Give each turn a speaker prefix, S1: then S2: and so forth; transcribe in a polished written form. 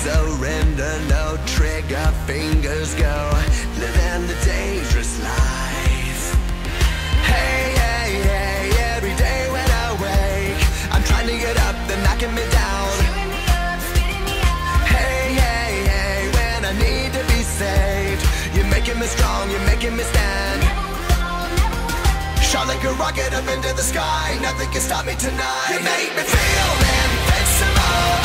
S1: surrender, no trigger fingers go, living the dangerous life. Hey, hey, hey, every day when I wake, I'm trying to get up, they're knocking me down. Hey, hey, hey, when I need to be saved, you're making me strong, you're making me stand. Shot like a rocket up into the sky, nothing can stop me tonight. You make me feel invincible.